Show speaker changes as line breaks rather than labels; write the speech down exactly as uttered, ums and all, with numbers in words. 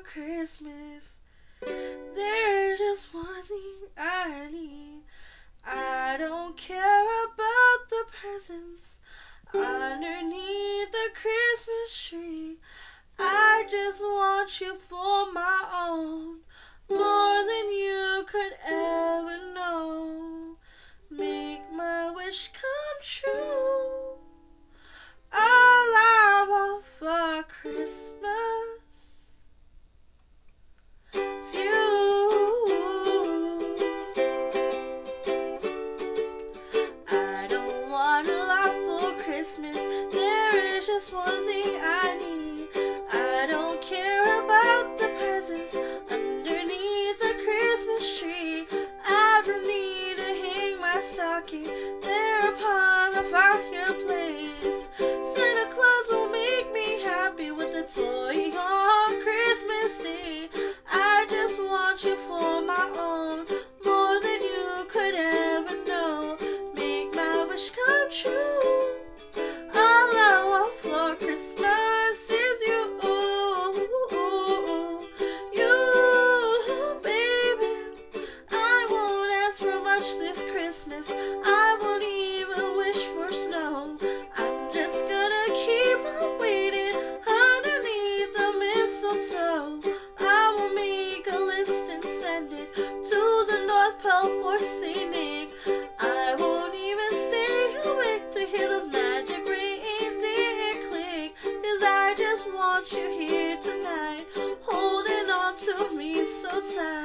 Christmas. There's just one thing I need. I don't care about the presents underneath the Christmas tree. I just want you for my own, more than you could ever know. Make my wish come true. All I want for Christmas is you. I don't want a lot for Christmas. There is just one thing I need. I don't care about the presents underneath the Christmas tree. I don't need to hang my stocking there upon the fireplace. Santa Claus will make me happy with a toy on Christmas Day. I just want you for my own, more than you could ever know. Make my wish come true. All I want for Christmas is you. You, baby. I won't ask for much this Christmas. I won't even wish for snow. I'm just gonna keep on waiting underneath the mistletoe. I will make a list and send it to the North Pole for Saint Nick. I won't even stay awake to hear those magic reindeer click, 'cause I just want you here tonight, holding on to me so tight.